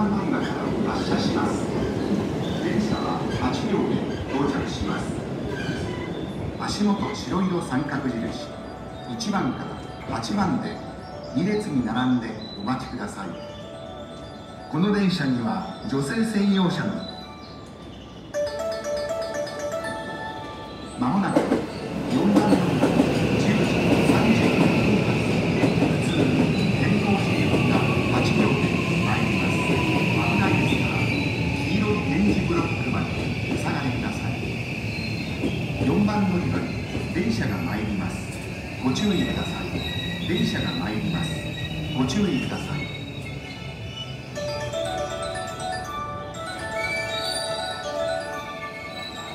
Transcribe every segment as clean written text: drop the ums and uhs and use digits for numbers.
番乗り場から発車します。電車は8両で到着します。足元白色三角印1番から8番で2列に並んでお待ちください。この電車には女性専用車のまもなく4番乗り場10時32分発普通天候自由が8両で参ります。危ないですから黄色い点字ブロックまでお下がりください。4番乗り場に電車が参ります。ご注意ください。電車が参ります。ご注意ください。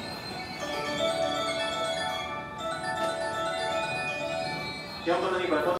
4番乗り場